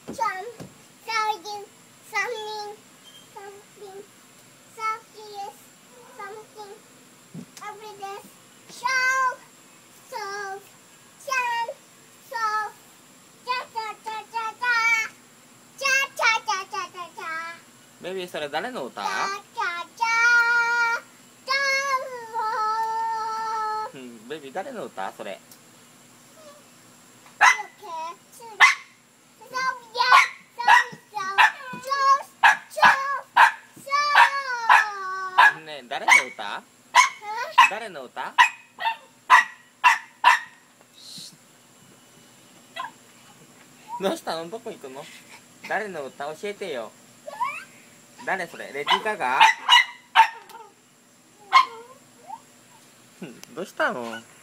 ベビー、それ誰の歌？ベビー、誰の歌それ？ねえ、誰の歌？誰の歌？どうしたの？どこ行くの？誰の歌教えてよ。誰それ？レディー・ガガ？どうしたの？